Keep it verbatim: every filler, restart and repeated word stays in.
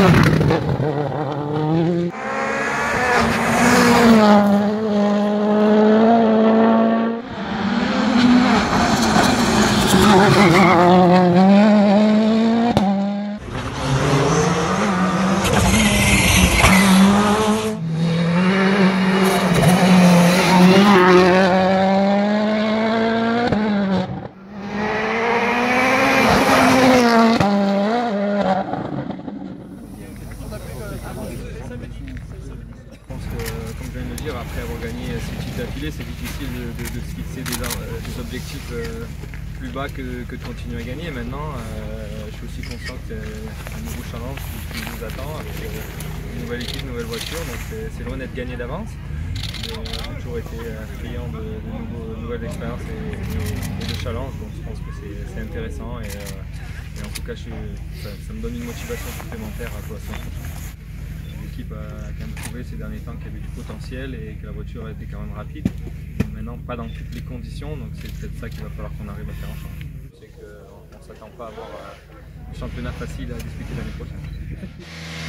Comme je viens de le dire, après avoir gagné six titres d'affilée, c'est difficile de, de, de se fixer des, des objectifs euh, plus bas que, que de continuer à gagner. Maintenant, euh, je suis aussi conscient que c'est un nouveau challenge qui, qui nous attend avec euh, une nouvelle équipe, une nouvelle voiture, donc c'est loin d'être gagné d'avance. Mais euh, j'ai toujours été friand de, de, nouveaux, de nouvelles expériences et, et, et de challenges, donc je pense que c'est intéressant et, euh, et en tout cas je, ça, ça me donne une motivation supplémentaire à la saison prochaine. L'équipe a quand même prouvé ces derniers temps qu'il y avait du potentiel et que la voiture était quand même rapide. Maintenant, pas dans toutes les conditions, donc c'est peut-être ça qu'il va falloir qu'on arrive à faire en change. Je sais qu'on ne s'attend pas à avoir un championnat facile à disputer l'année prochaine.